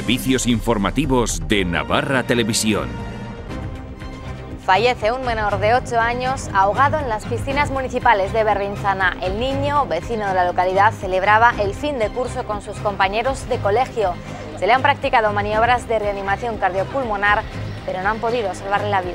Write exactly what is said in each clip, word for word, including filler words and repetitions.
Servicios informativos de Navarra Televisión. Fallece un menor de ocho años ahogado en las piscinas municipales de Berbinzana. El niño, vecino de la localidad, celebraba el fin de curso con sus compañeros de colegio. Se le han practicado maniobras de reanimación cardiopulmonar, pero no han podido salvarle la vida.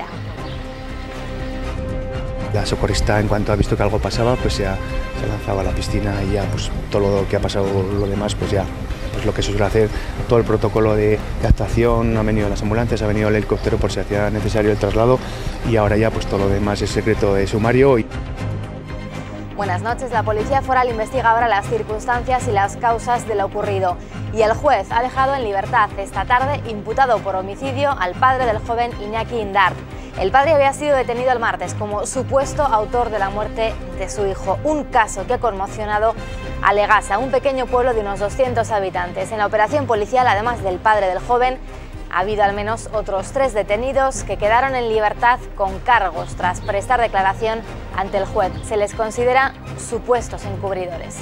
La socorrista, en cuanto ha visto que algo pasaba, pues ya se lanzaba a la piscina y ya pues todo lo que ha pasado, lo demás, pues ya pues lo que se suele hacer, todo el protocolo de, de actuación, han venido las ambulancias, ha venido el helicóptero por si hacía necesario el traslado y ahora ya pues todo lo demás es secreto de sumario. Buenas noches. La Policía Foral investiga ahora las circunstancias y las causas de lo ocurrido y el juez ha dejado en libertad esta tarde, imputado por homicidio, al padre del joven Iñaki Indart. El padre había sido detenido el martes como supuesto autor de la muerte de su hijo, un caso que ha conmocionado a Legasa, un pequeño pueblo de unos doscientos habitantes. En la operación policial, además del padre del joven, ha habido al menos otros tres detenidos que quedaron en libertad con cargos tras prestar declaración ante el juez. Se les considera supuestos encubridores.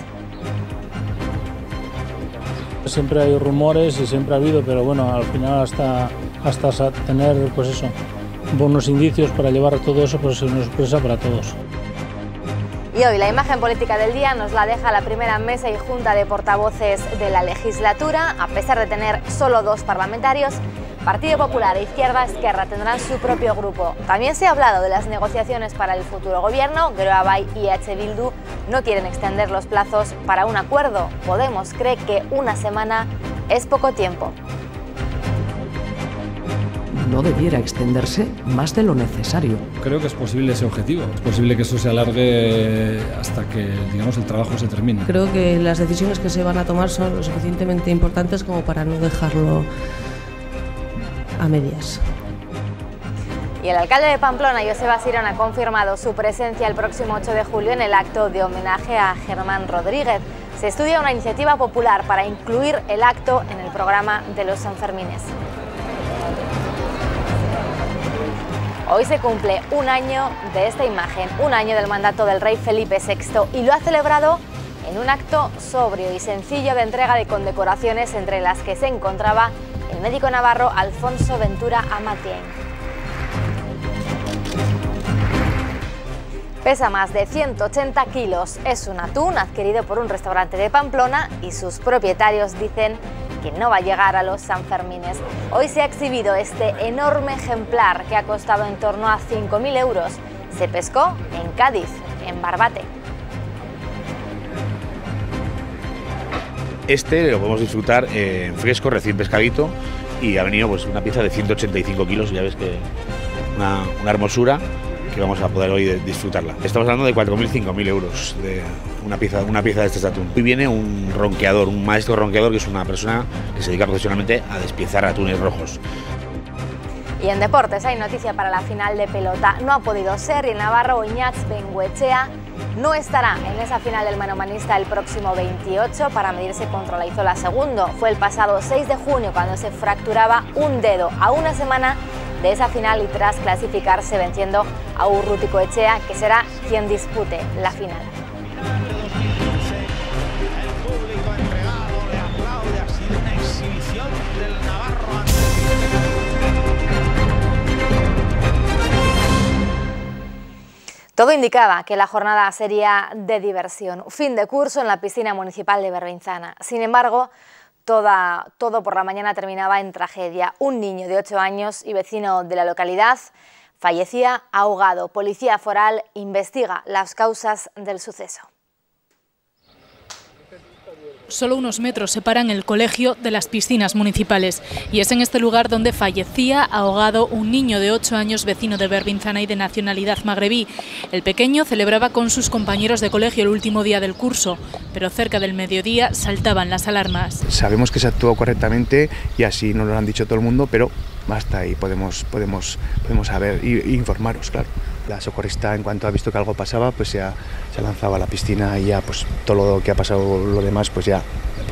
Siempre hay rumores y siempre ha habido, pero bueno, al final hasta, hasta tener pues eso, buenos indicios para llevar todo eso, pues es una sorpresa para todos. Y hoy la imagen política del día nos la deja la primera mesa y junta de portavoces de la legislatura. A pesar de tener solo dos parlamentarios, Partido Popular e Izquierda Esquerra tendrán su propio grupo. También se ha hablado de las negociaciones para el futuro gobierno. Geroa Bai y H Bildu no quieren extender los plazos para un acuerdo. Podemos cree que una semana es poco tiempo. No debiera extenderse más de lo necesario. Creo que es posible ese objetivo. Es posible que eso se alargue hasta que, digamos, el trabajo se termine. Creo que las decisiones que se van a tomar son lo suficientemente importantes como para no dejarlo a medias. Y el alcalde de Pamplona, Joseba Sirón, ha confirmado su presencia el próximo ocho de julio en el acto de homenaje a Germán Rodríguez. Se estudia una iniciativa popular para incluir el acto en el programa de los Sanfermines. Hoy se cumple un año de esta imagen, un año del mandato del rey Felipe sexto, y lo ha celebrado en un acto sobrio y sencillo de entrega de condecoraciones, entre las que se encontraba el médico navarro Alfonso Ventura Amatien. Pesa más de ciento ochenta kilos, es un atún adquirido por un restaurante de Pamplona y sus propietarios dicen que no va a llegar a los Sanfermines. Hoy se ha exhibido este enorme ejemplar que ha costado en torno a cinco mil euros. Se pescó en Cádiz, en Barbate. Este lo podemos disfrutar en fresco, recién pescadito, y ha venido pues una pieza de ciento ochenta y cinco kilos, ya ves que una, una hermosura que vamos a poder hoy disfrutarla. Estamos hablando de cuatro mil, cinco mil euros de una pieza, una pieza de este atún. Hoy viene un ronqueador, un maestro ronqueador, que es una persona que se dedica profesionalmente a despiezar atunes rojos. Y en deportes hay noticia para la final de pelota. No ha podido ser y el navarro Iñaki Bengoechea no estará en esa final del manomanista el próximo veintiocho para medirse contra Olaizola segundo. Fue el pasado seis de junio cuando se fracturaba un dedo, a una semana de esa final y tras clasificarse venciendo a Urrutikoetxea, que será quien dispute la final. Todo indicaba que la jornada sería de diversión, fin de curso en la piscina municipal de Berbinzana. Sin embargo, toda, todo por la mañana terminaba en tragedia. Un niño de ocho años y vecino de la localidad fallecía ahogado. Policía Foral investiga las causas del suceso. Solo unos metros separan el colegio de las piscinas municipales y es en este lugar donde fallecía ahogado un niño de ocho años vecino de Berbinzana y de nacionalidad magrebí. El pequeño celebraba con sus compañeros de colegio el último día del curso, pero cerca del mediodía saltaban las alarmas. Sabemos que se actuó correctamente y así nos lo han dicho todo el mundo, pero hasta ahí podemos, podemos, podemos saber e informaros, claro. La socorrista, en cuanto ha visto que algo pasaba, pues ya se lanzaba a la piscina y ya pues todo lo que ha pasado, lo demás, pues ya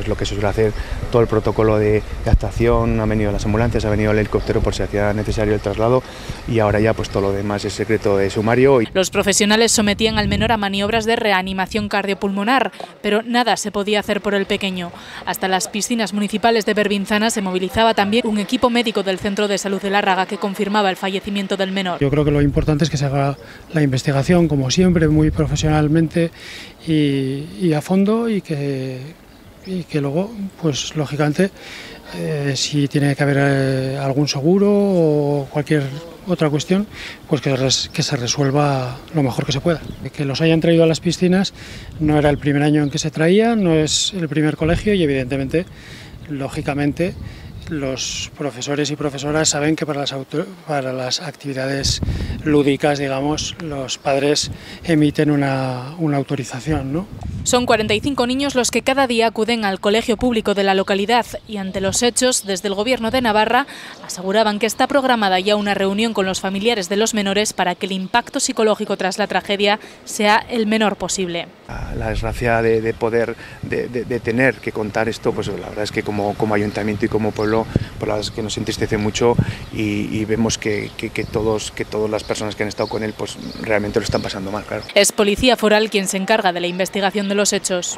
pues lo que se suele hacer, todo el protocolo de, de actuación, han venido las ambulancias, ha venido el helicóptero por si hacía necesario el traslado y ahora ya pues todo lo demás es secreto de sumario. Los profesionales sometían al menor a maniobras de reanimación cardiopulmonar, pero nada se podía hacer por el pequeño. Hasta las piscinas municipales de Berbinzana se movilizaba también un equipo médico del Centro de Salud de Lárraga que confirmaba el fallecimiento del menor. Yo creo que lo importante es que se haga la investigación, como siempre, muy profesionalmente y, y a fondo, y que, y que luego, pues lógicamente, eh, si tiene que haber eh, algún seguro o cualquier otra cuestión, pues que, res, que se resuelva lo mejor que se pueda. Que los hayan traído a las piscinas no era el primer año en que se traía, no es el primer colegio y evidentemente, lógicamente, los profesores y profesoras saben que para las, auto, para las actividades lúdicas, digamos, los padres emiten una, una autorización, ¿no? Son cuarenta y cinco niños los que cada día acuden al colegio público de la localidad y ante los hechos, desde el Gobierno de Navarra aseguraban que está programada ya una reunión con los familiares de los menores para que el impacto psicológico tras la tragedia sea el menor posible. La desgracia de, de poder, de, de, de tener que contar esto, pues la verdad es que como, como ayuntamiento y como pueblo, pues la verdad es que nos entristece mucho y, y vemos que, que, que, todos, que todas las personas que han estado con él pues realmente lo están pasando mal, claro. Es Policía Foral quien se encarga de la investigación de los hechos.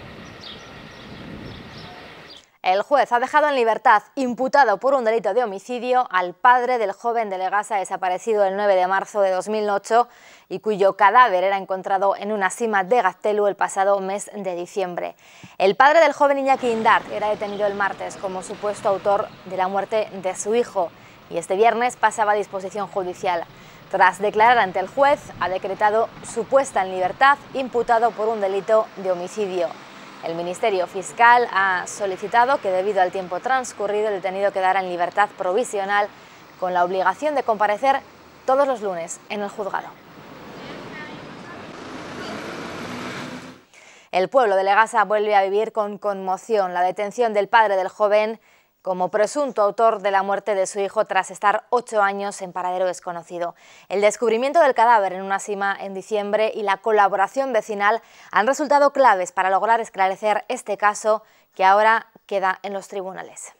El juez ha dejado en libertad, imputado por un delito de homicidio, al padre del joven de Legasa desaparecido el nueve de marzo de dos mil ocho y cuyo cadáver era encontrado en una sima de Gaztelu el pasado mes de diciembre. El padre del joven Iñaki Indart era detenido el martes como supuesto autor de la muerte de su hijo y este viernes pasaba a disposición judicial. Tras declarar ante el juez, ha decretado su puesta en libertad, imputado por un delito de homicidio. El Ministerio Fiscal ha solicitado que debido al tiempo transcurrido el detenido quedara en libertad provisional con la obligación de comparecer todos los lunes en el juzgado. El pueblo de Legasa vuelve a vivir con conmoción la detención del padre del joven como presunto autor de la muerte de su hijo tras estar ocho años en paradero desconocido. El descubrimiento del cadáver en una sima en diciembre y la colaboración vecinal han resultado claves para lograr esclarecer este caso que ahora queda en los tribunales.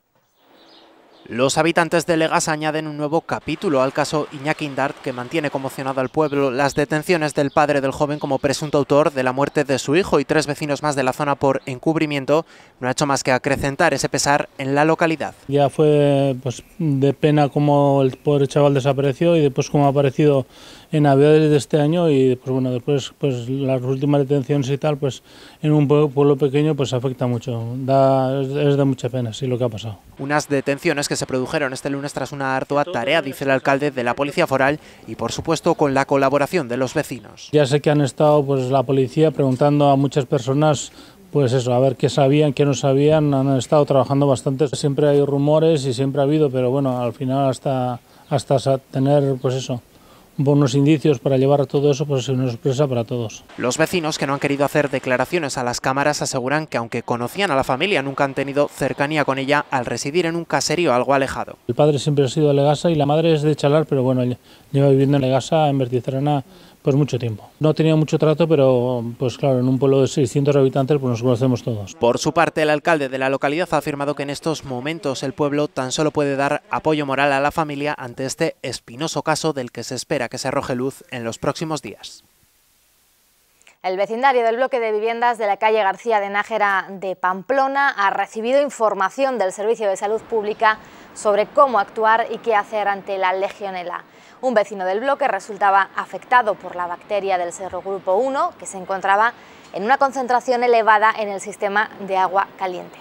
Los habitantes de Legasa añaden un nuevo capítulo al caso Iñaki Indart, que mantiene conmocionado al pueblo. Las detenciones del padre del joven como presunto autor de la muerte de su hijo y tres vecinos más de la zona por encubrimiento no ha hecho más que acrecentar ese pesar en la localidad. Ya fue pues, de pena como el pobre chaval desapareció y después como ha aparecido en Navidades de este año y pues bueno, después pues las últimas detenciones y tal, pues en un pueblo pequeño pues afecta mucho, da, es, es de mucha pena, sí, lo que ha pasado. Unas detenciones que se produjeron este lunes tras una ardua tarea, dice el alcalde, de la Policía Foral y por supuesto con la colaboración de los vecinos. Ya sé que han estado pues la policía preguntando a muchas personas pues eso, a ver qué sabían, qué no sabían, han estado trabajando bastante. Siempre hay rumores y siempre ha habido, pero bueno, al final hasta, hasta tener pues eso, buenos indicios para llevar todo eso, pues es una sorpresa para todos. Los vecinos, que no han querido hacer declaraciones a las cámaras, aseguran que aunque conocían a la familia, nunca han tenido cercanía con ella al residir en un caserío algo alejado. El padre siempre ha sido de Legasa y la madre es de Chalar, pero bueno, lleva viviendo en Legasa, en Bertizarana, pues mucho tiempo. No tenía mucho trato, pero pues claro, en un pueblo de seiscientos habitantes pues nos conocemos todos. Por su parte, el alcalde de la localidad ha afirmado que en estos momentos el pueblo tan solo puede dar apoyo moral a la familia ante este espinoso caso del que se espera que se arroje luz en los próximos días. El vecindario del bloque de viviendas de la calle García de Nájera de Pamplona ha recibido información del Servicio de Salud Pública sobre cómo actuar y qué hacer ante la legionela. Un vecino del bloque resultaba afectado por la bacteria del serogrupo uno, que se encontraba en una concentración elevada en el sistema de agua caliente.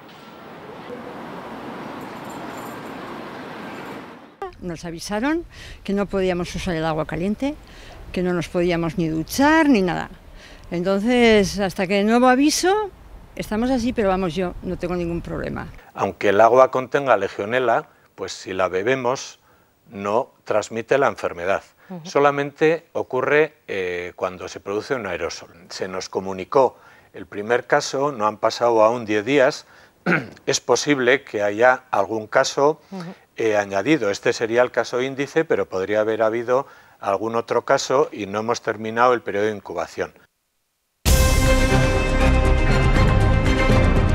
Nos avisaron que no podíamos usar el agua caliente, que no nos podíamos ni duchar ni nada. Entonces, hasta que nuevo aviso, estamos así, pero vamos, yo no tengo ningún problema. Aunque el agua contenga legionela, pues si la bebemos no transmite la enfermedad. Uh-huh. Solamente ocurre eh, cuando se produce un aerosol. Se nos comunicó el primer caso, no han pasado aún diez días, es posible que haya algún caso uh-huh. eh, añadido. Este sería el caso índice, pero podría haber habido algún otro caso y no hemos terminado el periodo de incubación.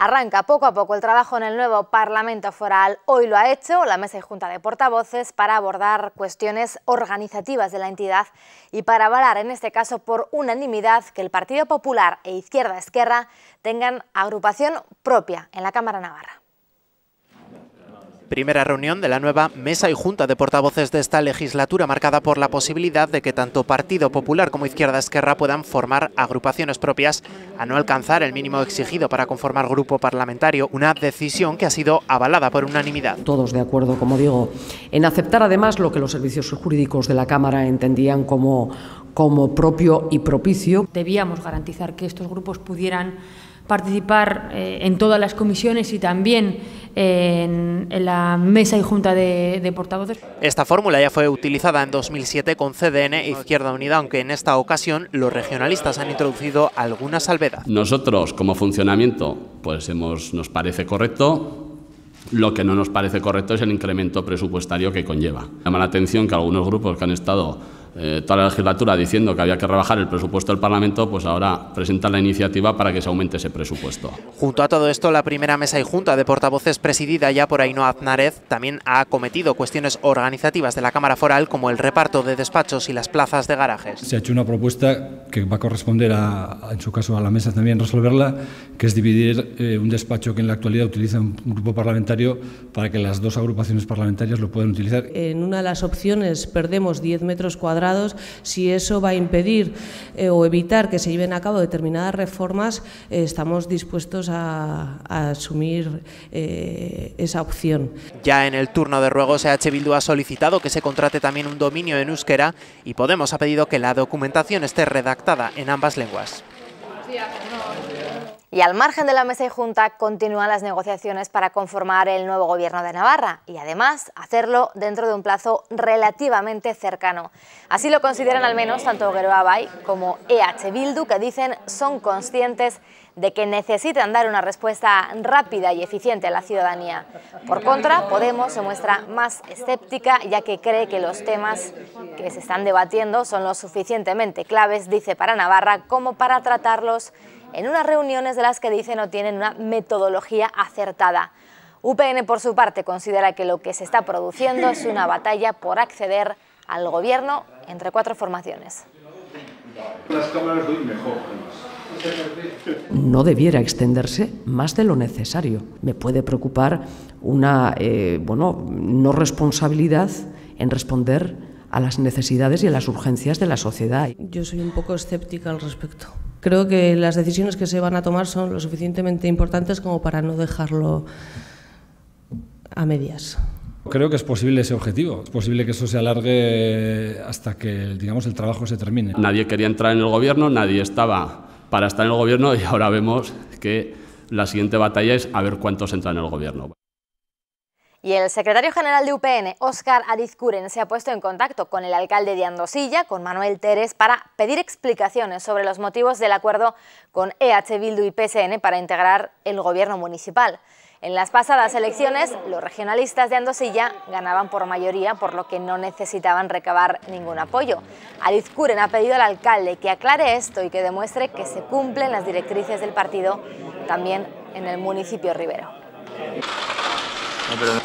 Arranca poco a poco el trabajo en el nuevo Parlamento Foral. Hoy lo ha hecho la Mesa y Junta de Portavoces para abordar cuestiones organizativas de la entidad y para avalar, en este caso por unanimidad, que el Partido Popular e Izquierda Esquerra tengan agrupación propia en la Cámara Navarra. Primera reunión de la nueva Mesa y Junta de Portavoces de esta legislatura, marcada por la posibilidad de que tanto Partido Popular como Izquierda Esquerra puedan formar agrupaciones propias a no alcanzar el mínimo exigido para conformar grupo parlamentario, una decisión que ha sido avalada por unanimidad. Todos de acuerdo, como digo, en aceptar además lo que los servicios jurídicos de la Cámara entendían como, como propio y propicio. Debíamos garantizar que estos grupos pudieran participar eh, en todas las comisiones y también eh, en, en la Mesa y Junta de, de Portavoces. Esta fórmula ya fue utilizada en dos mil siete con C D N e Izquierda Unida, aunque en esta ocasión los regionalistas han introducido alguna salvedad. Nosotros, como funcionamiento, pues hemos, nos parece correcto. Lo que no nos parece correcto es el incremento presupuestario que conlleva. Llama la atención que algunos grupos que han estado eh, toda la legislatura diciendo que había que rebajar el presupuesto del Parlamento, pues ahora presentan la iniciativa para que se aumente ese presupuesto. Junto a todo esto, la primera Mesa y Junta de Portavoces, presidida ya por Ainhoa Aznárez, también ha acometido cuestiones organizativas de la Cámara Foral, como el reparto de despachos y las plazas de garajes. Se ha hecho una propuesta que va a corresponder, a, en su caso, a la Mesa también resolverla, que es dividir eh, un despacho que en la actualidad utiliza un grupo parlamentario para que las dos agrupaciones parlamentarias lo puedan utilizar. En una de las opciones perdemos diez metros cuadrados. Si eso va a impedir eh, o evitar que se lleven a cabo determinadas reformas, eh, estamos dispuestos a, a asumir eh, esa opción. Ya en el turno de ruegos, E H Bildu ha solicitado que se contrate también un dominio en euskera y Podemos ha pedido que la documentación esté redactada en ambas lenguas. Y al margen de la Mesa y Junta continúan las negociaciones para conformar el nuevo Gobierno de Navarra y además hacerlo dentro de un plazo relativamente cercano. Así lo consideran al menos tanto Geroa Bai como E H Bildu, que dicen son conscientes de que necesitan dar una respuesta rápida y eficiente a la ciudadanía. Por contra, Podemos se muestra más escéptica, ya que cree que los temas que se están debatiendo son lo suficientemente claves, dice, para Navarra como para tratarlos en unas reuniones de las que dice no tienen una metodología acertada. U P N, por su parte, considera que lo que se está produciendo es una batalla por acceder al gobierno entre cuatro formaciones. Las cámaras doy mejor. No debiera extenderse más de lo necesario. Me puede preocupar una eh, bueno, no responsabilidad en responder a las necesidades y a las urgencias de la sociedad. Yo soy un poco escéptica al respecto. Creo que las decisiones que se van a tomar son lo suficientemente importantes como para no dejarlo a medias. Creo que es posible ese objetivo, es posible que eso se alargue hasta que, digamos, el trabajo se termine. Nadie quería entrar en el gobierno, nadie estaba para estar en el gobierno y ahora vemos que la siguiente batalla es a ver cuántos entran en el gobierno. Y el secretario general de U P N, Óscar Arizcuren, se ha puesto en contacto con el alcalde de Andosilla, con Manuel Teres, para pedir explicaciones sobre los motivos del acuerdo con E H Bildu y P S N para integrar el gobierno municipal. En las pasadas elecciones, los regionalistas de Andosilla ganaban por mayoría, por lo que no necesitaban recabar ningún apoyo. Arizcuren ha pedido al alcalde que aclare esto y que demuestre que se cumplen las directrices del partido también en el municipio ribero. No, pero...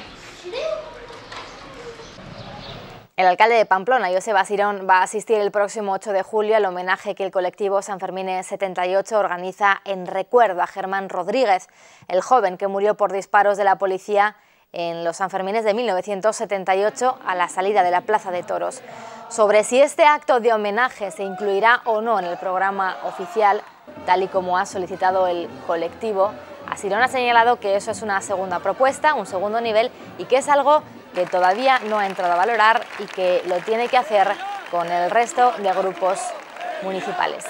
El alcalde de Pamplona, Joseba Sirón, va a asistir el próximo ocho de julio al homenaje que el colectivo Sanfermines setenta y ocho organiza en recuerdo a Germán Rodríguez, el joven que murió por disparos de la policía en los Sanfermines de mil novecientos setenta y ocho a la salida de la Plaza de Toros. Sobre si este acto de homenaje se incluirá o no en el programa oficial, tal y como ha solicitado el colectivo, Sirón ha señalado que eso es una segunda propuesta, un segundo nivel, y que es algo que todavía no ha entrado a valorar y que lo tiene que hacer con el resto de grupos municipales.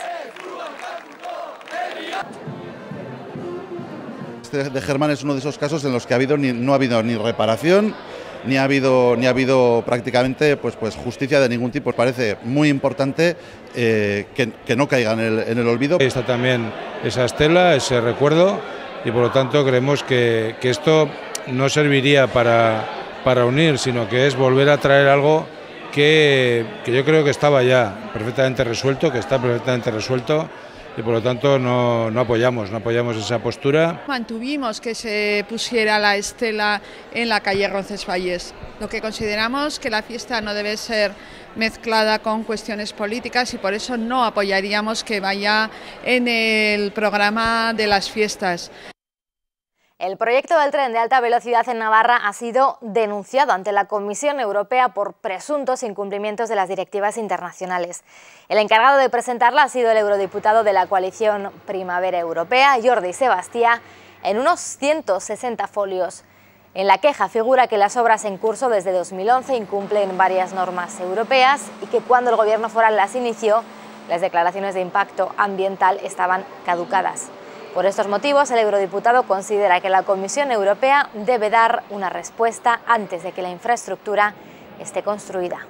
Este de Germán es uno de esos casos en los que ha habido ni, no ha habido ni reparación, ni ha habido, ni ha habido prácticamente pues, pues justicia de ningún tipo. Parece muy importante eh, que, que no caiga en el, en el olvido. Está también esa estela, ese recuerdo, y por lo tanto creemos que, que esto no serviría para, para unir, sino que es volver a traer algo que, que yo creo que estaba ya perfectamente resuelto, que está perfectamente resuelto y por lo tanto no, no apoyamos, no apoyamos esa postura. Mantuvimos que se pusiera la estela en la calle Roncesvalles, lo que consideramos que la fiesta no debe ser mezclada con cuestiones políticas y por eso no apoyaríamos que vaya en el programa de las fiestas. El proyecto del tren de alta velocidad en Navarra ha sido denunciado ante la Comisión Europea por presuntos incumplimientos de las directivas internacionales. El encargado de presentarla ha sido el eurodiputado de la coalición Primavera Europea, Jordi Sebastia, en unos ciento sesenta folios. En la queja figura que las obras en curso desde dos mil once incumplen varias normas europeas y que cuando el gobierno foral las inició, las declaraciones de impacto ambiental estaban caducadas. Por estos motivos, el eurodiputado considera que la Comisión Europea debe dar una respuesta antes de que la infraestructura esté construida.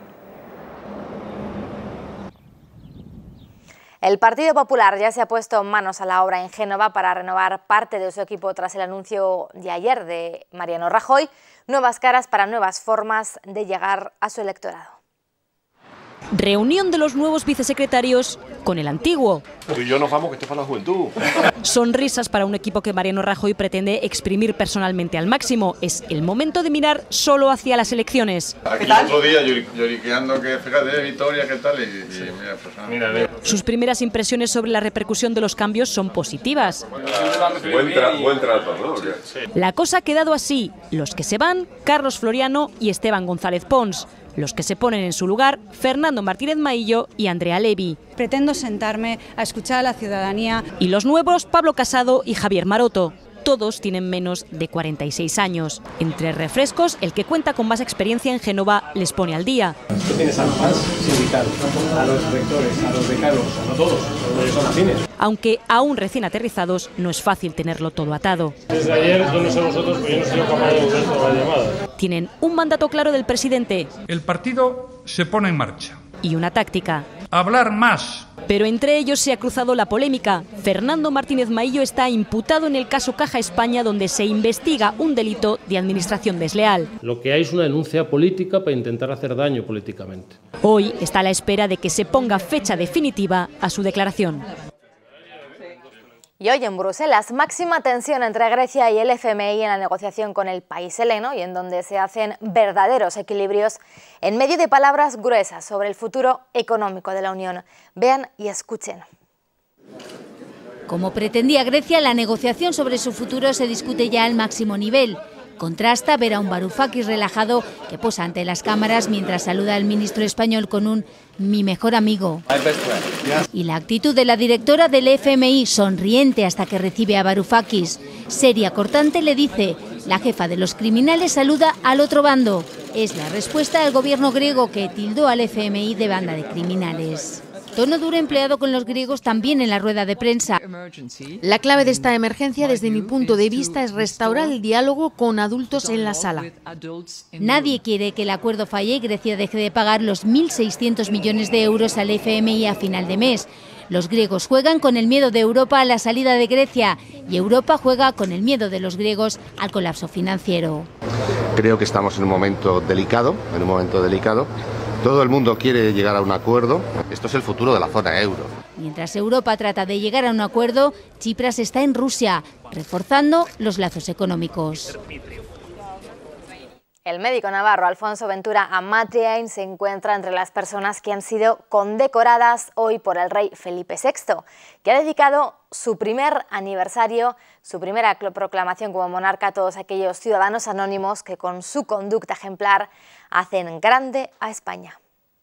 El Partido Popular ya se ha puesto manos a la obra en Génova para renovar parte de su equipo tras el anuncio de ayer de Mariano Rajoy, nuevas caras para nuevas formas de llegar a su electorado. Reunión de los nuevos vicesecretarios con el antiguo. Tú y yo nos vamos, que esto es para la juventud. Sonrisas para un equipo que Mariano Rajoy pretende exprimir personalmente al máximo. Es el momento de mirar solo hacia las elecciones. Aquí el otro día lloriqueando que fíjate, Victoria, ¿qué tal? Y, y mira, pues nada. Mira, sus primeras impresiones sobre la repercusión de los cambios son positivas. Buen, tra buen trato, ¿no? La cosa ha quedado así. Los que se van, Carlos Floriano y Esteban González Pons. Los que se ponen en su lugar, Fernando Martínez Maillo y Andrea Levy. Pretendo sentarme a escuchar a la ciudadanía. Y los nuevos, Pablo Casado y Javier Maroto. Todos tienen menos de cuarenta y seis años. Entre refrescos, el que cuenta con más experiencia en Génova les pone al día. ¿Qué tienes a los fans sindical, a los rectores, a los decanos, a todos, los son afines? Aunque aún recién aterrizados, no es fácil tenerlo todo atado. Desde ayer, yo no sé vosotros, pero yo no soy capaz de volver toda la llamada. Tienen un mandato claro del presidente. El partido se pone en marcha. Y una táctica. Hablar más. Pero entre ellos se ha cruzado la polémica. Fernando Martínez Maillo está imputado en el caso Caja España, donde se investiga un delito de administración desleal. Lo que hay es una denuncia política para intentar hacer daño políticamente. Hoy está a la espera de que se ponga fecha definitiva a su declaración. Y hoy en Bruselas, máxima tensión entre Grecia y el F M I en la negociación con el país heleno y en donde se hacen verdaderos equilibrios en medio de palabras gruesas sobre el futuro económico de la Unión. Vean y escuchen. Como pretendía Grecia, la negociación sobre su futuro se discute ya al máximo nivel. Contrasta ver a un Varoufakis relajado que posa ante las cámaras mientras saluda al ministro español con un «mi mejor amigo». Y la actitud de la directora del F M I, sonriente hasta que recibe a Varoufakis. Seria, cortante, le dice «la jefa de los criminales saluda al otro bando». Es la respuesta al gobierno griego que tildó al F M I de banda de criminales. Tono duro empleado con los griegos también en la rueda de prensa. La clave de esta emergencia, desde mi punto de vista, es restaurar el diálogo con adultos en la sala. Nadie quiere que el acuerdo falle y Grecia deje de pagar los mil seiscientos millones de euros al F M I a final de mes. Los griegos juegan con el miedo de Europa a la salida de Grecia y Europa juega con el miedo de los griegos al colapso financiero. Creo que estamos en un momento delicado, en un momento delicado. Todo el mundo quiere llegar a un acuerdo. Esto es el futuro de la zona euro. Mientras Europa trata de llegar a un acuerdo, Tsipras está en Rusia, reforzando los lazos económicos. El médico navarro Alfonso Ventura Amatriain se encuentra entre las personas que han sido condecoradas hoy por el rey Felipe sexto, que ha dedicado su primer aniversario, su primera proclamación como monarca a todos aquellos ciudadanos anónimos que con su conducta ejemplar hacen grande a España.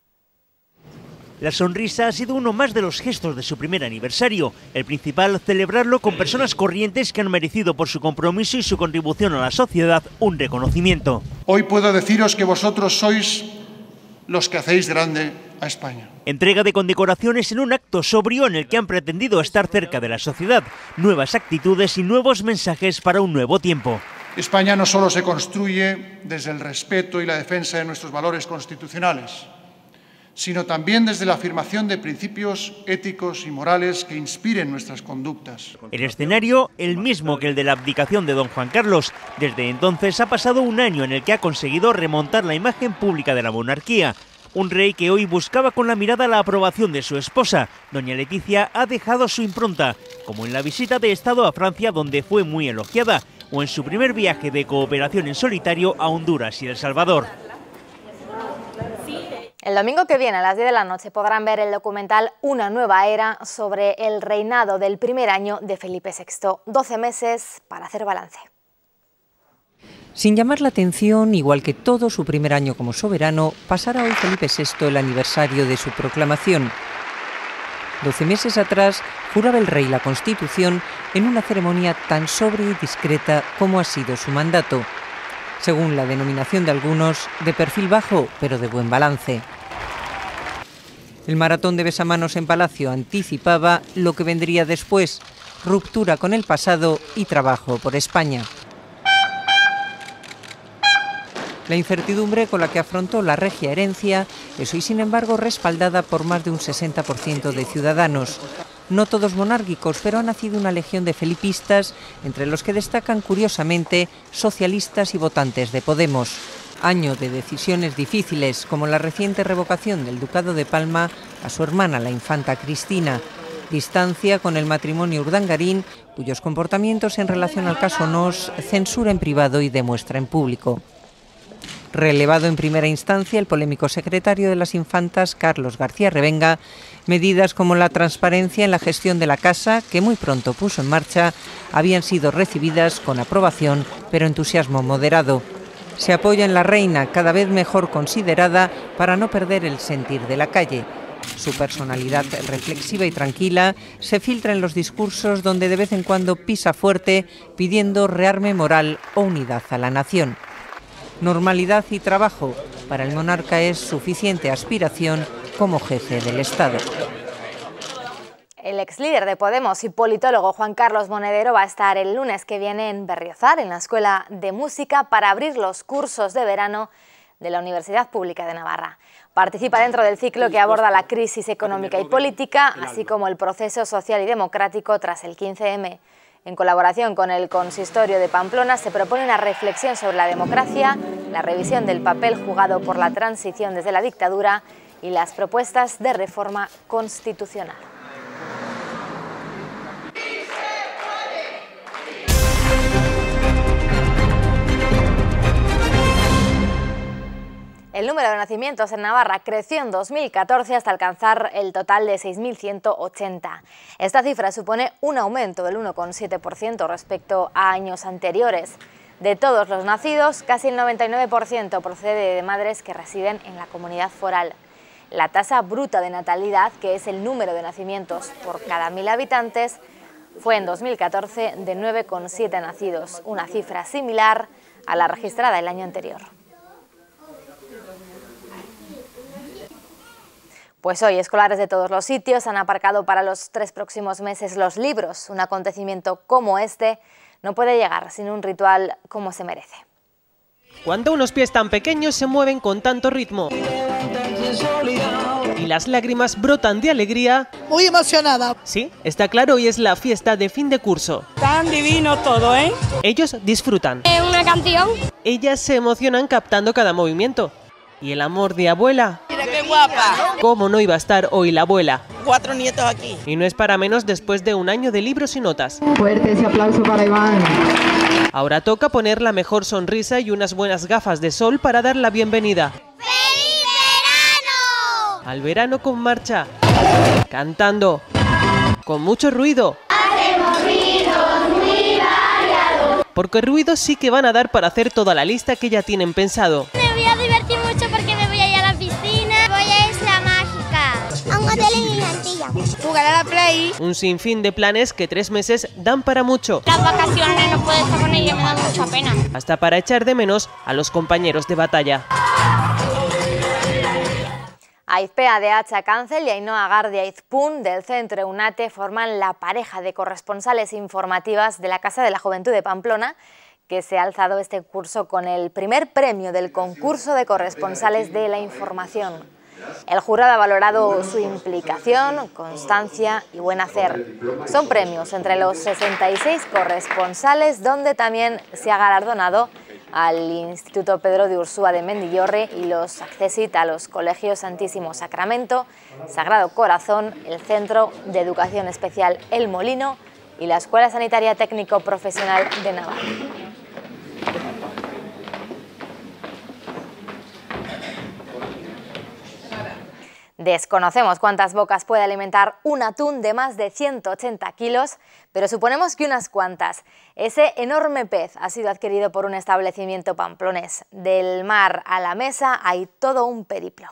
La sonrisa ha sido uno más de los gestos de su primer aniversario. El principal, celebrarlo con personas corrientes que han merecido por su compromiso y su contribución a la sociedad un reconocimiento. Hoy puedo deciros que vosotros sois los que hacéis grande a España. Entrega de condecoraciones en un acto sobrio en el que han pretendido estar cerca de la sociedad, nuevas actitudes y nuevos mensajes para un nuevo tiempo. España no solo se construye desde el respeto y la defensa de nuestros valores constitucionales, sino también desde la afirmación de principios éticos y morales que inspiren nuestras conductas. El escenario, el mismo que el de la abdicación de don Juan Carlos. Desde entonces ha pasado un año en el que ha conseguido remontar la imagen pública de la monarquía. Un rey que hoy buscaba con la mirada la aprobación de su esposa. Doña Leticia ha dejado su impronta, como en la visita de Estado a Francia, donde fue muy elogiada, o en su primer viaje de cooperación en solitario a Honduras y El Salvador. El domingo que viene a las diez de la noche podrán ver el documental Una nueva era sobre el reinado del primer año de Felipe sexto. doce meses para hacer balance. Sin llamar la atención, igual que todo su primer año como soberano, pasará hoy Felipe sexto el aniversario de su proclamación. Doce meses atrás juraba el rey la Constitución en una ceremonia tan sobria y discreta como ha sido su mandato. Según la denominación de algunos, de perfil bajo, pero de buen balance. El maratón de besamanos en Palacio anticipaba lo que vendría después: ruptura con el pasado y trabajo por España. La incertidumbre con la que afrontó la regia herencia es hoy, sin embargo, respaldada por más de un sesenta por ciento de ciudadanos. No todos monárquicos, pero ha nacido una legión de felipistas, entre los que destacan, curiosamente, socialistas y votantes de Podemos. Año de decisiones difíciles, como la reciente revocación del Ducado de Palma a su hermana, la infanta Cristina. Distancia con el matrimonio Urdangarín, cuyos comportamientos en relación al caso Nos censura en privado y demuestra en público. Relevado en primera instancia el polémico secretario de las infantas, Carlos García Revenga, medidas como la transparencia en la gestión de la casa, que muy pronto puso en marcha, habían sido recibidas con aprobación, pero entusiasmo moderado. Se apoya en la reina, cada vez mejor considerada, para no perder el sentir de la calle. Su personalidad reflexiva y tranquila se filtra en los discursos, donde de vez en cuando pisa fuerte, pidiendo rearme moral o unidad a la nación. Normalidad y trabajo para el monarca es suficiente aspiración como jefe del Estado. El ex líder de Podemos y politólogo Juan Carlos Monedero va a estar el lunes que viene en Berriozar, en la Escuela de Música, para abrir los cursos de verano de la Universidad Pública de Navarra. Participa dentro del ciclo que aborda la crisis económica y política, así como el proceso social y democrático tras el quince eme. En colaboración con el Consistorio de Pamplona se propone una reflexión sobre la democracia, la revisión del papel jugado por la transición desde la dictadura y las propuestas de reforma constitucional. El número de nacimientos en Navarra creció en dos mil catorce hasta alcanzar el total de seis mil ciento ochenta. Esta cifra supone un aumento del uno coma siete por ciento respecto a años anteriores. De todos los nacidos, casi el noventa y nueve por ciento procede de madres que residen en la comunidad foral. La tasa bruta de natalidad, que es el número de nacimientos por cada mil habitantes, fue en dos mil catorce de nueve coma siete nacidos, una cifra similar a la registrada el año anterior. Pues hoy escolares de todos los sitios han aparcado para los tres próximos meses los libros. Un acontecimiento como este no puede llegar sin un ritual como se merece. Cuando unos pies tan pequeños se mueven con tanto ritmo y las lágrimas brotan de alegría. Muy emocionada. Sí, está claro, hoy es la fiesta de fin de curso. Tan divino todo, ¿eh? Ellos disfrutan. ¿Es una canción? Ellas se emocionan captando cada movimiento. ¿Y el amor de abuela? Mira qué guapa. ¿Cómo no iba a estar hoy la abuela? Cuatro nietos aquí. Y no es para menos después de un año de libros y notas. Fuerte ese aplauso para Iván. Ahora toca poner la mejor sonrisa y unas buenas gafas de sol para dar la bienvenida. ¡Feliz verano! Al verano con marcha, cantando, con mucho ruido. Hacemos ruidos muy variados. Porque ruidos sí que van a dar para hacer toda la lista que ya tienen pensado. Me voy a divertir mucho porque me voy a ir a la piscina. Voy a Isla Mágica. A un hotel en Gigantilla. Jugar a la play. Un sinfín de planes que tres meses dan para mucho. Las vacaciones no puedo estar con ella, me da mucha pena. Hasta para echar de menos a los compañeros de batalla. Aizpea de Hacha Cancel y Ainhoa Gardia Izpun del Centro Eunate forman la pareja de corresponsales informativas de la Casa de la Juventud de Pamplona, que se ha alzado este curso con el primer premio del concurso de corresponsales de la información. El jurado ha valorado su implicación, constancia y buen hacer. Son premios entre los sesenta y seis corresponsales, donde también se ha galardonado al Instituto Pedro de Ursúa de Mendillorri y los Accesit a los colegios Santísimo Sacramento, Sagrado Corazón, el Centro de Educación Especial El Molino y la Escuela Sanitaria Técnico Profesional de Navarra. Desconocemos cuántas bocas puede alimentar un atún de más de ciento ochenta kilos, pero suponemos que unas cuantas. Ese enorme pez ha sido adquirido por un establecimiento pamplonés. Del mar a la mesa hay todo un periplo.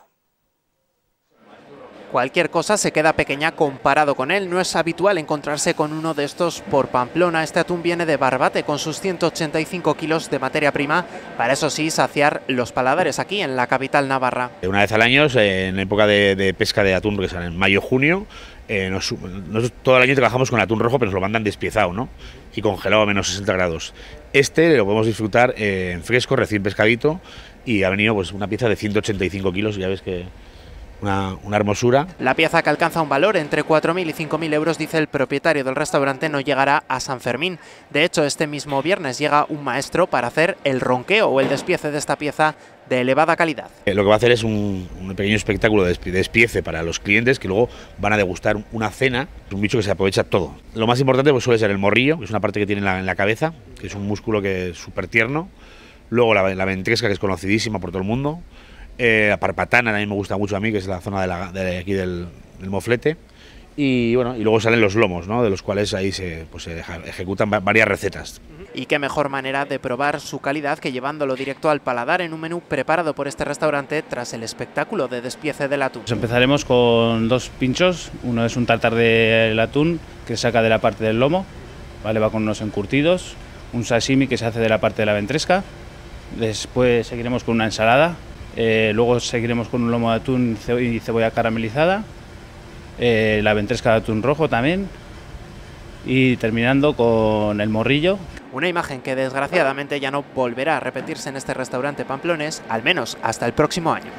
Cualquier cosa se queda pequeña comparado con él. No es habitual encontrarse con uno de estos por Pamplona. Este atún viene de Barbate con sus ciento ochenta y cinco kilos de materia prima, para eso sí saciar los paladares aquí en la capital navarra. Una vez al año, en época de, de pesca de atún, que sale en mayo-junio, eh, nos, nosotros todo el año trabajamos con atún rojo, pero nos lo mandan despiezado, ¿no? Y congelado a menos sesenta grados. Este lo podemos disfrutar eh, en fresco, recién pescadito, y ha venido pues una pieza de ciento ochenta y cinco kilos, ya ves que... Una, una hermosura. La pieza, que alcanza un valor entre cuatro mil y cinco mil euros, dice el propietario del restaurante, no llegará a San Fermín. De hecho, este mismo viernes llega un maestro para hacer el ronqueo o el despiece de esta pieza de elevada calidad. Eh, lo que va a hacer es un, un pequeño espectáculo de despiece para los clientes que luego van a degustar una cena. Es un bicho que se aprovecha todo. Lo más importante pues suele ser el morrillo, que es una parte que tiene en la, en la cabeza, que es un músculo que es súper tierno. Luego la, la ventresca, que es conocidísima por todo el mundo. Eh, la parpatana también me gusta mucho a mí, que es la zona de, la, de aquí del, del moflete. Y bueno, y luego salen los lomos, ¿no? De los cuales ahí se, pues, se ejecutan varias recetas. Y qué mejor manera de probar su calidad que llevándolo directo al paladar en un menú preparado por este restaurante tras el espectáculo de despiece del atún. Pues empezaremos con dos pinchos. Uno es un tartar del atún que se saca de la parte del lomo, ¿vale? Va con unos encurtidos. Un sashimi que se hace de la parte de la ventresca. Después seguiremos con una ensalada. Eh, luego seguiremos con un lomo de atún y cebolla caramelizada, eh, la ventresca de atún rojo también, y terminando con el morrillo. Una imagen que desgraciadamente ya no volverá a repetirse en este restaurante pamplonés, al menos hasta el próximo año.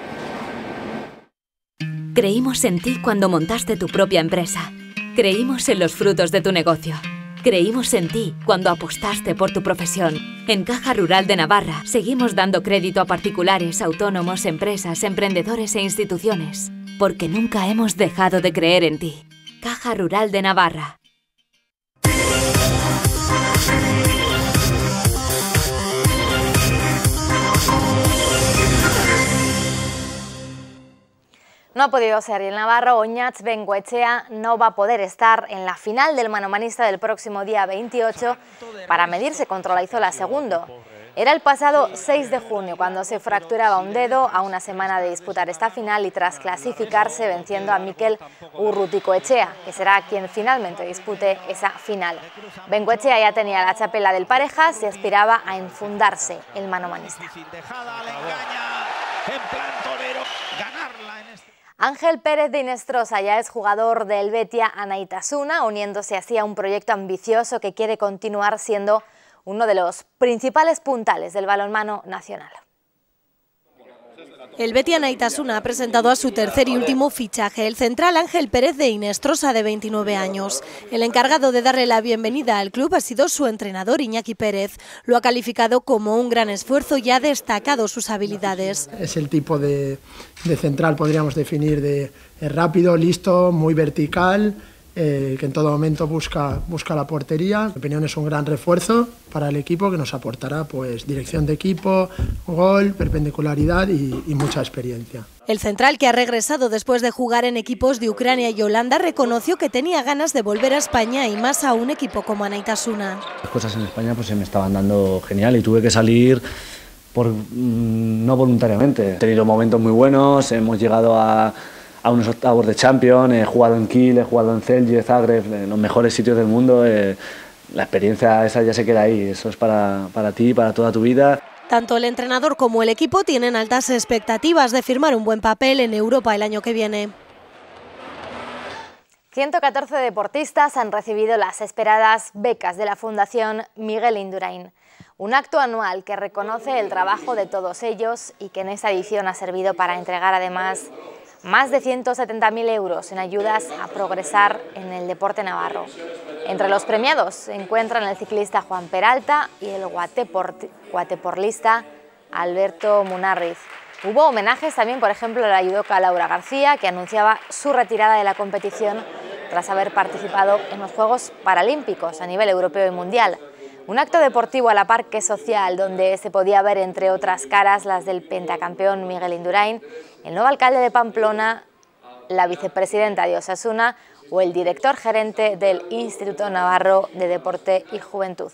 Creímos en ti cuando montaste tu propia empresa. Creímos en los frutos de tu negocio. Creímos en ti cuando apostaste por tu profesión. En Caja Rural de Navarra seguimos dando crédito a particulares, autónomos, empresas, emprendedores e instituciones, porque nunca hemos dejado de creer en ti. Caja Rural de Navarra. No ha podido ser y el navarro Oñats Bengoechea no va a poder estar en la final del manomanista del próximo día veintiocho para medirse contra Olaizola segundo. Era el pasado seis de junio cuando se fracturaba un dedo a una semana de disputar esta final y tras clasificarse venciendo a Mikel Urruticoechea, que será quien finalmente dispute esa final. Bengoechea ya tenía la chapela del Parejas y aspiraba a enfundarse el manomanista. Ángel Pérez de Inestrosa ya es jugador del Betia Anaitasuna, uniéndose así a un proyecto ambicioso que quiere continuar siendo uno de los principales puntales del balonmano nacional. El Betia Anaitasuna ha presentado a su tercer y último fichaje, el central Ángel Pérez de Inestrosa, de veintinueve años. El encargado de darle la bienvenida al club ha sido su entrenador Iñaki Pérez. Lo ha calificado como un gran esfuerzo y ha destacado sus habilidades. Es el tipo de, de central, podríamos definir, de, de rápido, listo, muy vertical, eh, que en todo momento busca, busca la portería. En mi opinión es un gran refuerzo para el equipo que nos aportará pues, dirección de equipo, gol, perpendicularidad y, y mucha experiencia. El central, que ha regresado después de jugar en equipos de Ucrania y Holanda, reconoció que tenía ganas de volver a España y más a un equipo como Anaitasuna. Las cosas en España pues, se me estaban dando genial y tuve que salir por, mmm, no voluntariamente. He tenido momentos muy buenos, hemos llegado a, a unos octavos de Champions, he jugado en Kiel, he jugado en Celje, Zagreb, en los mejores sitios del mundo. Eh, la experiencia esa ya se queda ahí, eso es para, para ti, para toda tu vida. Tanto el entrenador como el equipo tienen altas expectativas de firmar un buen papel en Europa el año que viene. ciento catorce deportistas han recibido las esperadas becas de la Fundación Miguel Indurain. Un acto anual que reconoce el trabajo de todos ellos y que en esta edición ha servido para entregar además más de ciento setenta mil euros en ayudas a progresar en el deporte navarro. Entre los premiados se encuentran el ciclista Juan Peralta y el waterpolista Alberto Munarriz. Hubo homenajes también, por ejemplo, a la judoka Laura García, que anunciaba su retirada de la competición tras haber participado en los Juegos Paralímpicos a nivel europeo y mundial. Un acto deportivo a la par que social, donde se podía ver, entre otras caras, las del pentacampeón Miguel Indurain, el nuevo alcalde de Pamplona, la vicepresidenta de Osasuna o el director gerente del Instituto Navarro de Deporte y Juventud.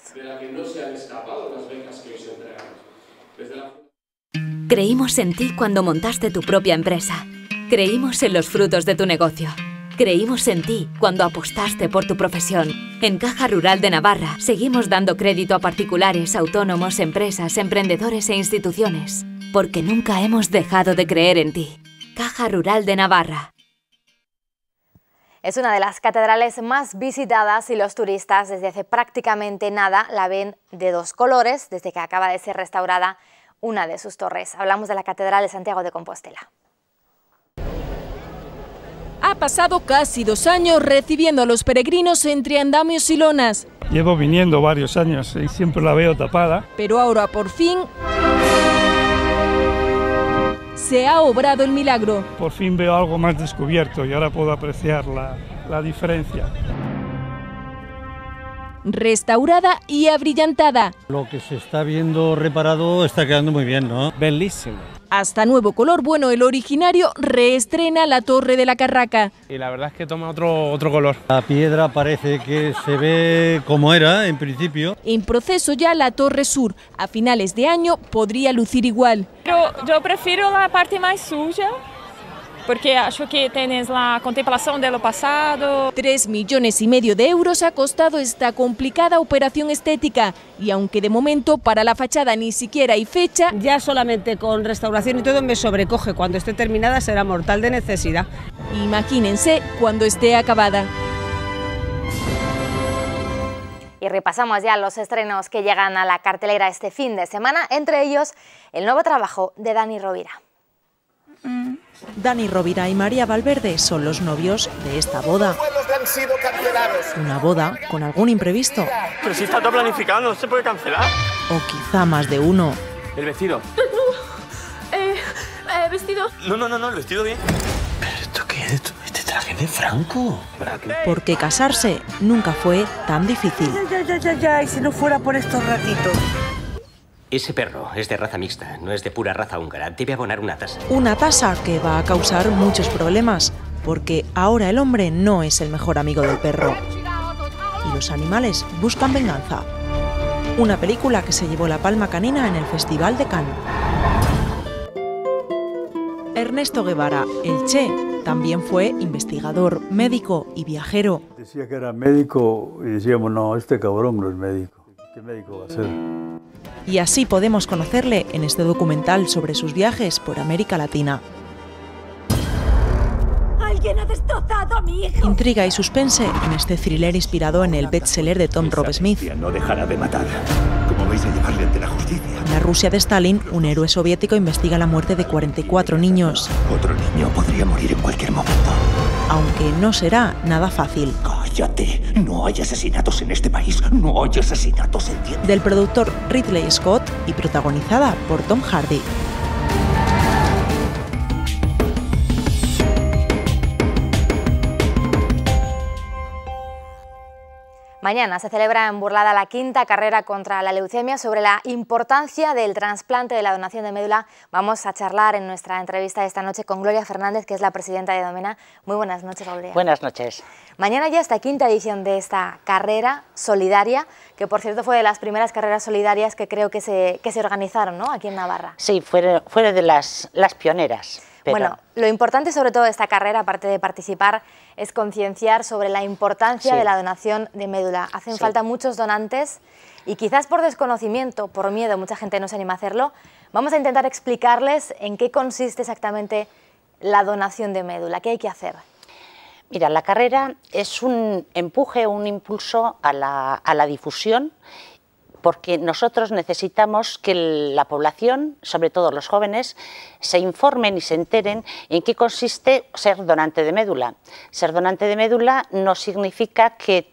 Creímos en ti cuando montaste tu propia empresa. Creímos en los frutos de tu negocio. Creímos en ti cuando apostaste por tu profesión. En Caja Rural de Navarra seguimos dando crédito a particulares, autónomos, empresas, emprendedores e instituciones. Porque nunca hemos dejado de creer en ti. Caja Rural de Navarra. Es una de las catedrales más visitadas y los turistas desde hace prácticamente nada la ven de dos colores desde que acaba de ser restaurada una de sus torres. Hablamos de la Catedral de Santiago de Compostela. Ha pasado casi dos años recibiendo a los peregrinos entre andamios y lonas. Llevo viniendo varios años y siempre la veo tapada. Pero ahora por fin se ha obrado el milagro. Por fin veo algo más descubierto y ahora puedo apreciar la, la diferencia. Restaurada y abrillantada. Lo que se está viendo reparado está quedando muy bien, ¿no? Bellísimo. Hasta nuevo color, bueno, el originario reestrena la Torre de la Carraca. Y la verdad es que toma otro, otro color. La piedra parece que se ve como era en principio. En proceso ya la Torre Sur. A finales de año podría lucir igual. Pero yo prefiero la parte más suya, porque acho que tienes la contemplación de lo pasado. Tres millones y medio de euros ha costado esta complicada operación estética y aunque de momento para la fachada ni siquiera hay fecha, ya solamente con restauración y todo me sobrecoge. Cuando esté terminada será mortal de necesidad. Imagínense cuando esté acabada. Y repasamos ya los estrenos que llegan a la cartelera este fin de semana, entre ellos el nuevo trabajo de Dani Rovira. Mm. Dani Rovira y María Valverde son los novios de esta boda. Una boda con algún imprevisto. Pero si está todo planificado, no se puede cancelar. O quizá más de uno. ¿El vestido? eh, eh, ¿Vestido? No, no, no, no, el vestido bien. ¿Pero esto qué es? ¿Este traje de Franco? Porque casarse nunca fue tan difícil. Ya, ya, ya, ya, y si no fuera por estos ratitos. Ese perro es de raza mixta, no es de pura raza húngara. Debe abonar una tasa. Una tasa que va a causar muchos problemas, porque ahora el hombre no es el mejor amigo del perro. Y los animales buscan venganza. Una película que se llevó la palma canina en el Festival de Cannes. Ernesto Guevara, el Che, también fue investigador, médico y viajero. Decía que era médico y decíamos, no, este cabrón no es médico. ¿Qué médico va a ser? Y así podemos conocerle en este documental sobre sus viajes por América Latina. ¡Alguien ha destrozado a mi hijo! Intriga y suspense en este thriller inspirado en el bestseller de Tom Rob Smith. No dejará de matar. ¿Cómo vais a llevarle ante la justicia? En la Rusia de Stalin, un héroe soviético investiga la muerte de cuarenta y cuatro niños. Otro niño podría morir en cualquier momento. Aunque no será nada fácil. ¡Cállate! No hay asesinatos en este país. No hay asesinatos, ¿entiendes? Del productor Ridley Scott y protagonizada por Tom Hardy. Mañana se celebra en Burlada la quinta carrera contra la leucemia. Sobre la importancia del trasplante de la donación de médula vamos a charlar en nuestra entrevista de esta noche con Gloria Fernández, que es la presidenta de Domena. Muy buenas noches, Gloria. Buenas noches. Mañana ya esta quinta edición de esta carrera solidaria, que por cierto fue de las primeras carreras solidarias que creo que se, que se organizaron, ¿no?, aquí en Navarra. Sí, fue, fue de las, las pioneras. Pero... Bueno, lo importante sobre todo de esta carrera, aparte de participar, es concienciar sobre la importancia sí. de la donación de médula. Hacen sí. falta muchos donantes y quizás por desconocimiento, por miedo, mucha gente no se anima a hacerlo. Vamos a intentar explicarles en qué consiste exactamente la donación de médula, qué hay que hacer. Mira, la carrera es un empuje, un impulso a la, a la difusión porque nosotros necesitamos que la población, sobre todo los jóvenes, se informen y se enteren en qué consiste ser donante de médula. Ser donante de médula no significa que,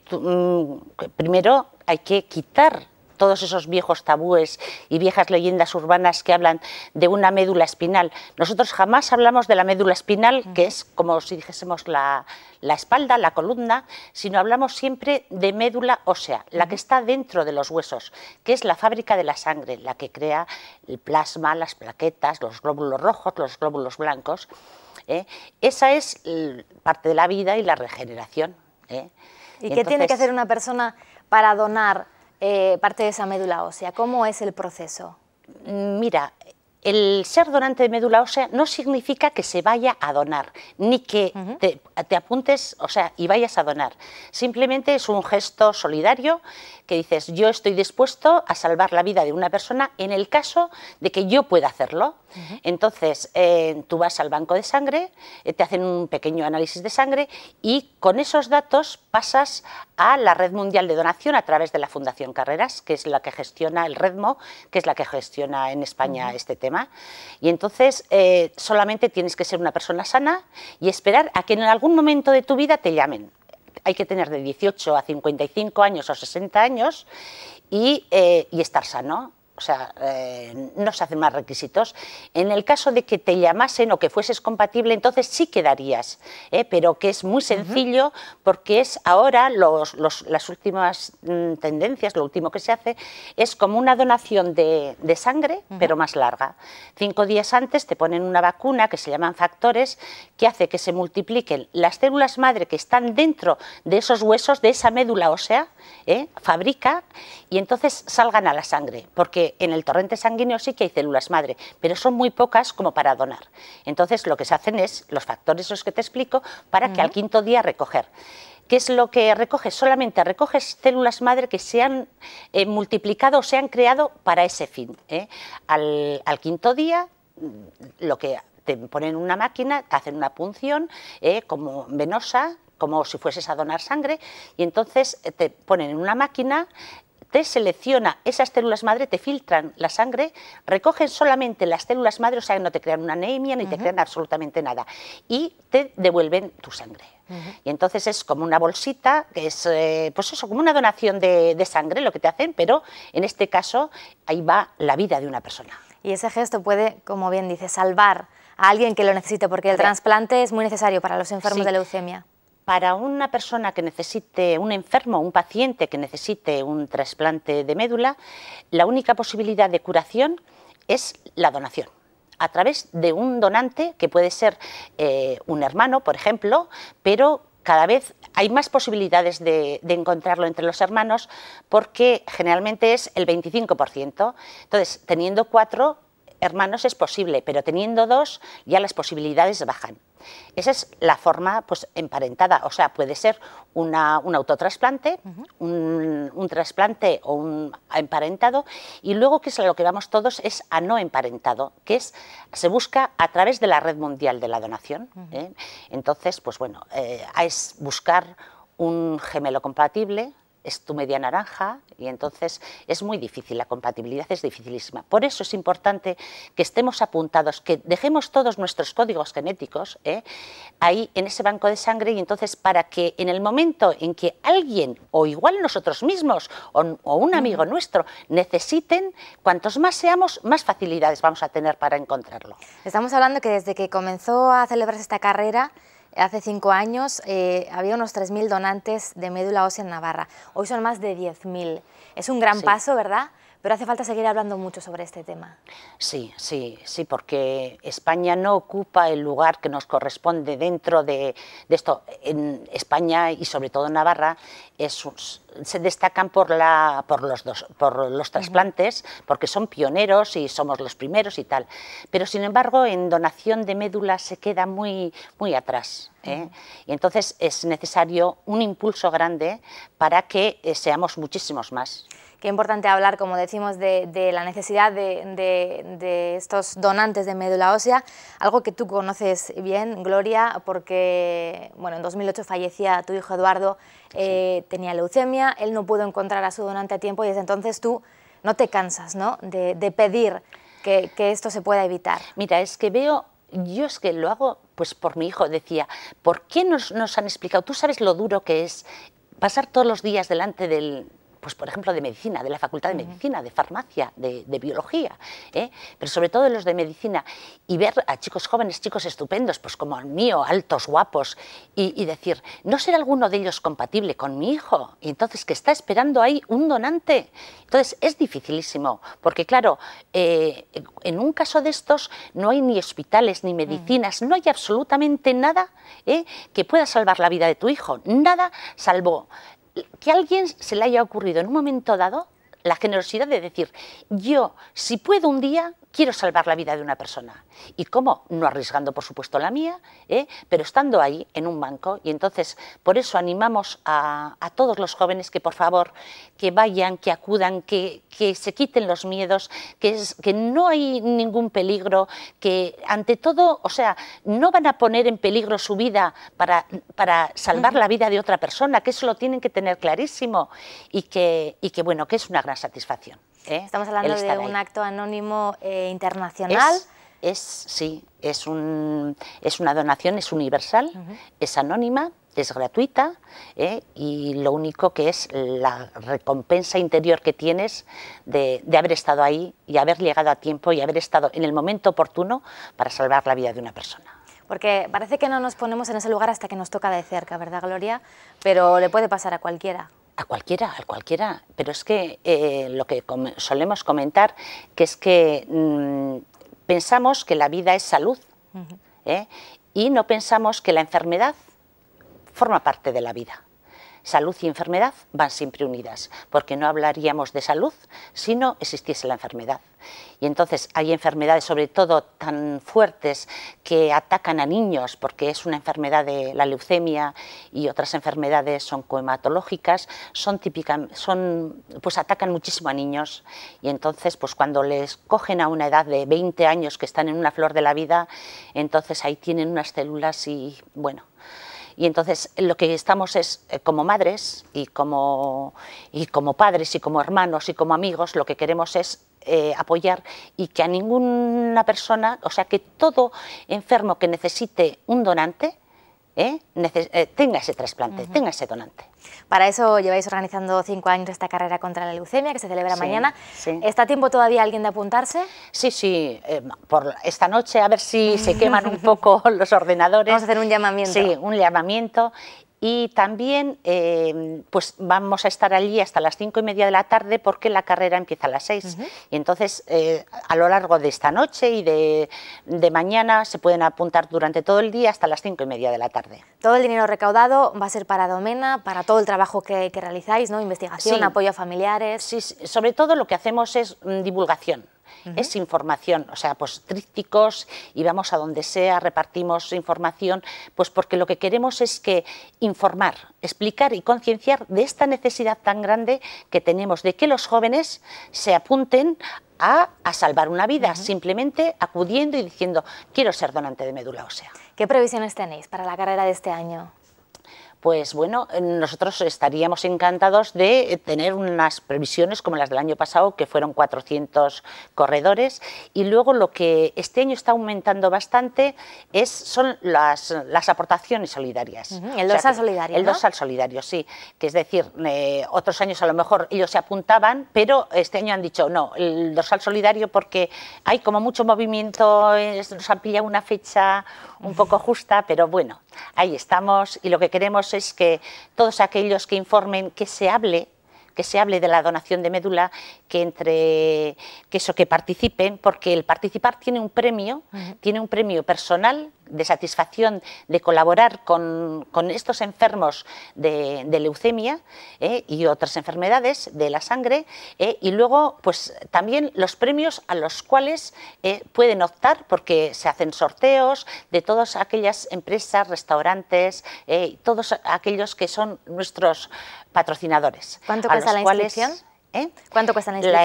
que primero hay que quitar todos esos viejos tabúes y viejas leyendas urbanas que hablan de una médula espinal. Nosotros jamás hablamos de la médula espinal, que es como si dijésemos la, la espalda, la columna, sino hablamos siempre de médula ósea, la que está dentro de los huesos, que es la fábrica de la sangre, la que crea el plasma, las plaquetas, los glóbulos rojos, los glóbulos blancos. ¿eh? Esa es parte de la vida y la regeneración. ¿eh? ¿Y qué Entonces, tiene que hacer una persona para donar Eh, parte de esa médula ósea? ¿Cómo es el proceso? Mira, el ser donante de médula ósea no significa que se vaya a donar, ni que uh-huh. te, te apuntes, o sea, y vayas a donar. Simplemente es un gesto solidario que dices, yo estoy dispuesto a salvar la vida de una persona en el caso de que yo pueda hacerlo. Uh-huh. Entonces, eh, tú vas al banco de sangre, eh, te hacen un pequeño análisis de sangre y con esos datos pasas a la Red Mundial de Donación a través de la Fundación Carreras, que es la que gestiona el REDMO, que es la que gestiona en España uh-huh. este tema. Y entonces eh, solamente tienes que ser una persona sana y esperar a que en algún momento de tu vida te llamen. Hay que tener de dieciocho a cincuenta y cinco años o sesenta años y, eh, y estar sano. O sea, eh, no se hacen más requisitos. En el caso de que te llamasen o que fueses compatible, entonces sí quedarías, ¿eh? pero que es muy sencillo uh-huh. porque es ahora, los, los, las últimas mm, tendencias, lo último que se hace, es como una donación de, de sangre, uh-huh. pero más larga. Cinco días antes te ponen una vacuna que se llaman factores, que hace que se multipliquen las células madre que están dentro de esos huesos, de esa médula ósea, ¿eh? fabrica, y entonces salgan a la sangre, porque en el torrente sanguíneo sí que hay células madre, pero son muy pocas como para donar. Entonces lo que se hacen es los factores los que te explico para uh-huh. que al quinto día recoger. ¿Qué es lo que recoges? Solamente recoges células madre que se han eh, multiplicado o se han creado para ese fin. ¿eh? Al, al quinto día, lo que te ponen una máquina, te hacen una punción eh, como venosa, como si fueses a donar sangre, y entonces te ponen en una máquina, te selecciona esas células madre, te filtran la sangre, recogen solamente las células madre, o sea, no te crean una anemia ni uh-huh. te crean absolutamente nada, y te devuelven tu sangre. Uh-huh. Y entonces es como una bolsita, que es eh, pues eso, como una donación de, de sangre lo que te hacen, pero en este caso ahí va la vida de una persona. Y ese gesto puede, como bien dice, salvar a alguien que lo necesite, porque el trasplante es muy necesario para los enfermos sí. de leucemia. Para una persona que necesite, un enfermo, un paciente que necesite un trasplante de médula, la única posibilidad de curación es la donación, a través de un donante que puede ser eh, un hermano, por ejemplo, pero cada vez hay más posibilidades de, de encontrarlo entre los hermanos porque generalmente es el veinticinco por ciento. Entonces, teniendo cuatro hermanos es posible, pero teniendo dos ya las posibilidades bajan. Esa es la forma pues, emparentada, o sea, puede ser una, un autotrasplante, uh-huh. un, un trasplante o un emparentado, y luego, que es a lo que vamos todos, es a no emparentado, que es, se busca a través de la Red Mundial de la Donación. Uh-huh. ¿eh? Entonces, pues bueno, eh, es buscar un gemelo compatible, es tu media naranja, y entonces es muy difícil, la compatibilidad es dificilísima. Por eso es importante que estemos apuntados, que dejemos todos nuestros códigos genéticos ¿eh? ahí en ese banco de sangre, y entonces para que en el momento en que alguien, o igual nosotros mismos, o, o un amigo mm. nuestro, necesiten, cuantos más seamos, más facilidades vamos a tener para encontrarlo. Estamos hablando que desde que comenzó a celebrarse esta carrera, hace cinco años eh, había unos tres mil donantes de médula ósea en Navarra. Hoy son más de diez mil. Es un gran sí. paso, ¿verdad? Pero hace falta seguir hablando mucho sobre este tema. Sí, sí, sí, porque España no ocupa el lugar que nos corresponde dentro de, de esto. En España y sobre todo en Navarra es, se destacan por, la, por, los, dos, por los trasplantes, uh-huh. porque son pioneros y somos los primeros y tal. Pero sin embargo en donación de médula se queda muy, muy atrás. ¿eh? Uh-huh. Y entonces es necesario un impulso grande para que eh, seamos muchísimos más. Qué importante hablar, como decimos, de, de la necesidad de, de, de estos donantes de médula ósea, algo que tú conoces bien, Gloria, porque bueno, en dos mil ocho fallecía tu hijo Eduardo, eh, sí. tenía leucemia, él no pudo encontrar a su donante a tiempo y desde entonces tú no te cansas, ¿no?, de, de pedir que, que esto se pueda evitar. Mira, es que veo, yo es que lo hago pues por mi hijo, decía, ¿por qué nos, nos han explicado? Tú sabes lo duro que es pasar todos los días delante del... pues por ejemplo de medicina, de la facultad de medicina, de farmacia, de, de biología, ¿eh? Pero sobre todo de los de medicina, y ver a chicos jóvenes, chicos estupendos, pues como el mío, altos, guapos, y, y decir, ¿no será alguno de ellos compatible con mi hijo? Y entonces que está esperando ahí un donante. Entonces es dificilísimo, porque claro, eh, en un caso de estos no hay ni hospitales, ni medicinas, no hay absolutamente nada, ¿eh?, que pueda salvar la vida de tu hijo, nada salvo que a alguien se le haya ocurrido en un momento dado la generosidad de decir, yo, si puedo un día, quiero salvar la vida de una persona. ¿Y cómo? No arriesgando, por supuesto, la mía, ¿eh?, pero estando ahí en un banco. Y entonces, por eso animamos a, a todos los jóvenes que, por favor, que vayan, que acudan, que, que se quiten los miedos, que, es, que no hay ningún peligro, que ante todo, o sea, no van a poner en peligro su vida para, para salvar la vida de otra persona, que eso lo tienen que tener clarísimo y que, y que bueno, que es una gran satisfacción, ¿eh? Estamos hablando de un ahí. acto anónimo eh, internacional. Es, es, sí, es, un, es una donación, es universal, uh-huh. es anónima, es gratuita, ¿eh?, y lo único que es la recompensa interior que tienes de, de haber estado ahí y haber llegado a tiempo y haber estado en el momento oportuno para salvar la vida de una persona. Porque parece que no nos ponemos en ese lugar hasta que nos toca de cerca, ¿verdad, Gloria? Pero le puede pasar a cualquiera. A cualquiera, a cualquiera, pero es que eh, lo que com solemos comentar, que es que mmm, pensamos que la vida es salud, uh-huh. ¿eh? y no pensamos que la enfermedad forma parte de la vida. Salud y enfermedad van siempre unidas, porque no hablaríamos de salud si no existiese la enfermedad. Y entonces hay enfermedades, sobre todo tan fuertes, que atacan a niños, porque es una enfermedad de la leucemia, y otras enfermedades son cohematológicas, son típicas, son, pues atacan muchísimo a niños. Y entonces, pues cuando les cogen a una edad de veinte años, que están en una flor de la vida, entonces ahí tienen unas células y bueno. Y entonces lo que estamos es, eh, como madres y como, y como padres y como hermanos y como amigos, lo que queremos es eh, apoyar y que a ninguna persona, o sea, que todo enfermo que necesite un donante, ¿eh? Neces eh, tenga ese trasplante, uh-huh. tenga ese donante. Para eso lleváis organizando cinco años esta carrera contra la leucemia, que se celebra sí, mañana. Sí. ¿Está a tiempo todavía alguien de apuntarse? Sí, sí, eh, por esta noche a ver si se queman un poco los ordenadores. Vamos a hacer un llamamiento. Sí, un llamamiento. Y también eh, pues vamos a estar allí hasta las cinco y media de la tarde, porque la carrera empieza a las seis. Uh-huh. Y entonces eh, a lo largo de esta noche y de, de mañana se pueden apuntar durante todo el día hasta las cinco y media de la tarde. Todo el dinero recaudado va a ser para Domena, para todo el trabajo que, que realizáis, ¿no? Investigación, sí. apoyo a familiares. Sí, sobre todo lo que hacemos es mm, divulgación. Uh-huh. Es información, o sea, pues trípticos, y vamos a donde sea, repartimos información, pues porque lo que queremos es que informar, explicar y concienciar de esta necesidad tan grande que tenemos de que los jóvenes se apunten a, a salvar una vida, uh-huh. simplemente acudiendo y diciendo, quiero ser donante de médula ósea. ¿Qué previsiones tenéis para la carrera de este año? Pues bueno, nosotros estaríamos encantados de tener unas previsiones como las del año pasado, que fueron cuatrocientos corredores, y luego lo que este año está aumentando bastante es, son las, las aportaciones solidarias. Uh-huh. El dorsal solidario, El ¿no? dorsal solidario, sí, que es decir, eh, otros años a lo mejor ellos se apuntaban, pero este año han dicho no, el dorsal solidario, porque hay como mucho movimiento, es, nos han pillado una fecha un poco justa, pero bueno, ahí estamos, y lo que queremos es que todos aquellos que informen, que se hable, que se hable de la donación de médula, que entre que eso, que participen, porque el participar tiene un premio, uh-huh. tiene un premio personal de satisfacción de colaborar con, con estos enfermos de, de leucemia eh, y otras enfermedades de la sangre, eh, y luego pues también los premios a los cuales eh, pueden optar, porque se hacen sorteos de todas aquellas empresas, restaurantes, eh, todos aquellos que son nuestros patrocinadores. ¿Cuánto cuesta la inscripción? ¿Eh? ¿Cuánto cuesta la inscripción? La,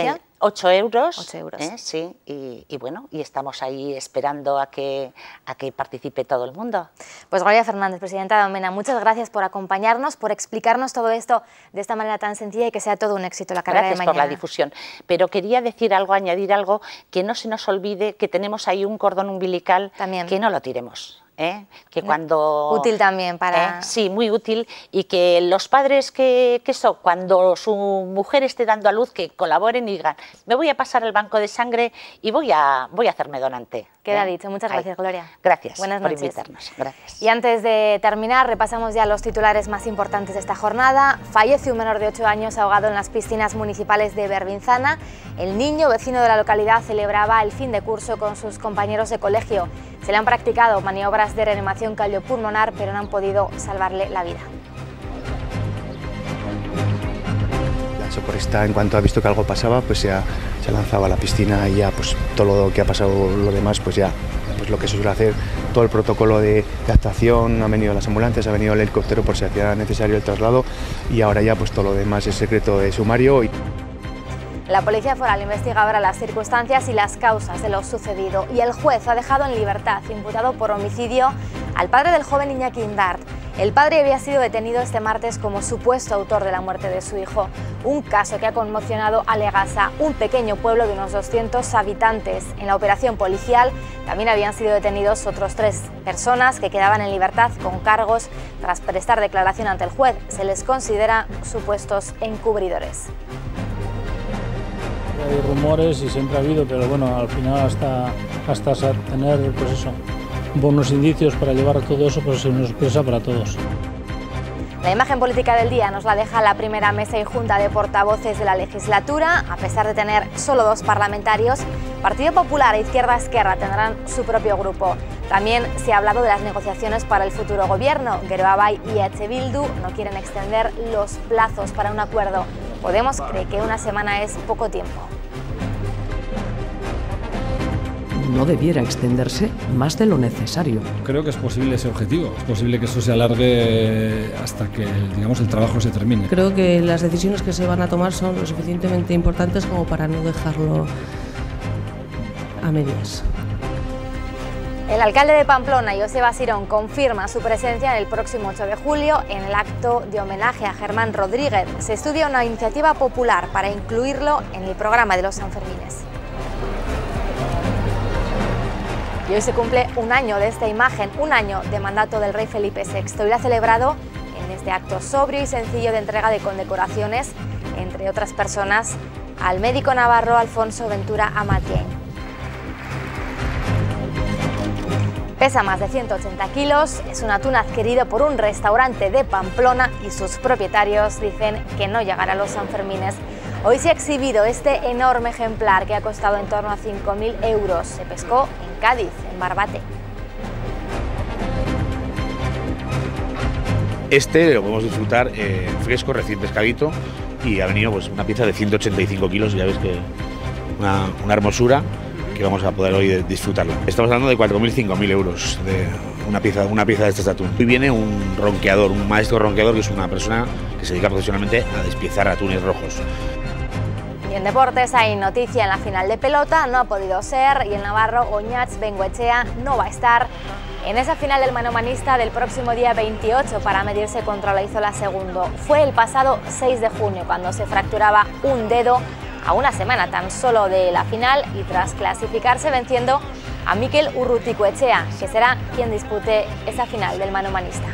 ocho euros. ocho euros. ¿eh? Sí, y, y bueno, y estamos ahí esperando a que, a que participe todo el mundo. Pues Gloria Fernández, presidenta de Omena, muchas gracias por acompañarnos, por explicarnos todo esto de esta manera tan sencilla y que sea todo un éxito la carrera Gracias de mañana. por la difusión. Pero quería decir algo, añadir algo, que no se nos olvide que tenemos ahí un cordón umbilical También. que no lo tiremos. ¿Eh? Que cuando útil también para ¿eh? Sí, muy útil, y que los padres que, que eso, cuando su mujer esté dando a luz, que colaboren y digan, me voy a pasar al banco de sangre y voy a voy a hacerme donante. Queda ¿eh? dicho. Muchas Ahí. gracias, Gloria. Gracias Buenas por noches. invitarnos. Gracias. Y antes de terminar, repasamos ya los titulares más importantes de esta jornada. Fallece un menor de ocho años ahogado en las piscinas municipales de Berbinzana. El niño, vecino de la localidad, celebraba el fin de curso con sus compañeros de colegio. Se le han practicado maniobras de reanimación cardiopulmonar, pero no han podido salvarle la vida. La socorrista, en cuanto ha visto que algo pasaba, pues ya se ha lanzado a la piscina y ya pues todo lo que ha pasado, lo demás, pues ya pues lo que se suele hacer, todo el protocolo de, de actuación, han venido las ambulancias, ha venido el helicóptero por si hacía necesario el traslado, y ahora ya pues todo lo demás es secreto de sumario. Y... La Policía Foral investiga ahora las circunstancias y las causas de lo sucedido, y el juez ha dejado en libertad, imputado por homicidio, al padre del joven Iñaki Indart. El padre había sido detenido este martes como supuesto autor de la muerte de su hijo, un caso que ha conmocionado a Legasa, un pequeño pueblo de unos doscientos habitantes. En la operación policial también habían sido detenidos otros tres personas que quedaban en libertad con cargos tras prestar declaración ante el juez. Se les considera supuestos encubridores. Hay rumores y siempre ha habido, pero bueno, al final hasta, hasta tener pues eso, buenos indicios para llevar todo eso, pues es una sorpresa para todos. La imagen política del día nos la deja la primera mesa y junta de portavoces de la legislatura. A pesar de tener solo dos parlamentarios, Partido Popular e Izquierda Esquerra tendrán su propio grupo. También se ha hablado de las negociaciones para el futuro gobierno. Geroa y H. Bildu no quieren extender los plazos para un acuerdo. Podemos cree que una semana es poco tiempo. No debiera extenderse más de lo necesario. Creo que es posible ese objetivo, es posible que eso se alargue hasta que, digamos, el trabajo se termine. Creo que las decisiones que se van a tomar son lo suficientemente importantes como para no dejarlo a medias. El alcalde de Pamplona, Joseba Sirón, confirma su presencia el próximo ocho de julio en el acto de homenaje a Germán Rodríguez. Se estudia una iniciativa popular para incluirlo en el programa de los Sanfermines. Y hoy se cumple un año de esta imagen, un año de mandato del rey Felipe sexto. Y lo ha celebrado en este acto sobrio y sencillo de entrega de condecoraciones, entre otras personas, al médico navarro Alfonso Ventura Amatien. Pesa más de ciento ochenta kilos, es un atún adquirido por un restaurante de Pamplona y sus propietarios dicen que no llegará a los Sanfermines. Hoy se ha exhibido este enorme ejemplar que ha costado en torno a cinco mil euros. Se pescó en Cádiz, en Barbate. Este lo podemos disfrutar eh, fresco, recién pescadito, y ha venido pues una pieza de ciento ochenta y cinco kilos, ya ves que una, una hermosura que vamos a poder hoy disfrutarla. Estamos hablando de cuatro mil, cinco mil euros de una pieza, una pieza de este atún. Hoy viene un ronqueador, un maestro ronqueador, que es una persona que se dedica profesionalmente a despiezar atunes rojos. Y en deportes hay noticia en la final de pelota, no ha podido ser, y el navarro Oñats Bengoechea no va a estar en esa final del manomanista del próximo día veintiocho para medirse contra Olaizola segundo. Fue el pasado seis de junio cuando se fracturaba un dedo a una semana tan solo de la final y tras clasificarse venciendo a Mikel Urrutikoetxea, que será quien dispute esa final del manomanista.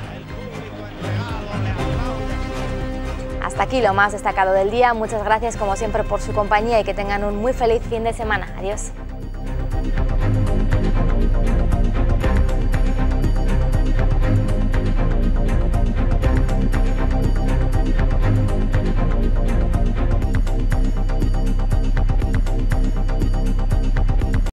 Hasta aquí lo más destacado del día. Muchas gracias como siempre por su compañía y que tengan un muy feliz fin de semana. Adiós.